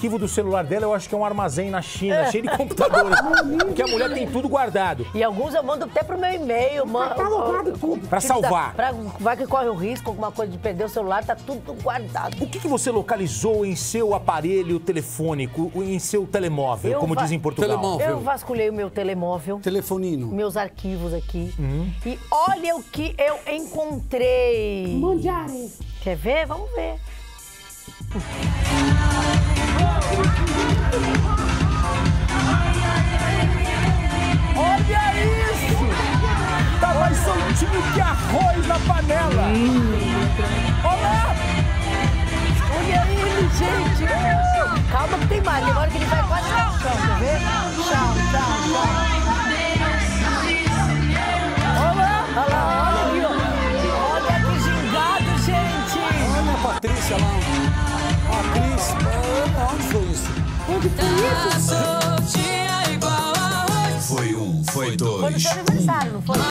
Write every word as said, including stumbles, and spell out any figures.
arquivo do celular dela, eu acho que é um armazém na China, cheio de computadores. Porque a mulher tem tudo guardado. E alguns eu mando até pro meu e-mail. Mando, Catalogado tudo. Pra salvar. Pra, vai que corre o risco, alguma coisa de perder o celular, tá tudo guardado. O que, que você localizou em seu aparelho telefônico, em seu telemóvel, Eu como va- dizem em Portugal? Telemóvel. Eu vasculhei o meu telemóvel, Telefonino. meus arquivos aqui. E olha o que eu encontrei. Mandiare. Quer ver? Vamos ver. Olha isso! Tá mais soltinho que arroz na panela! Olá! Olha ele, gente. Calma que tem mais. Agora que ele vai quase no chão, quer ver? Chão, chão, chão. Olha lá, olha lá, olha aqui, ó. Olha que gingado, gente. Olha a Patrícia lá. A Cris. Ah, Onde foi isso? Onde foi isso? Foi um, foi Foi no dois. seu aniversário, não foi?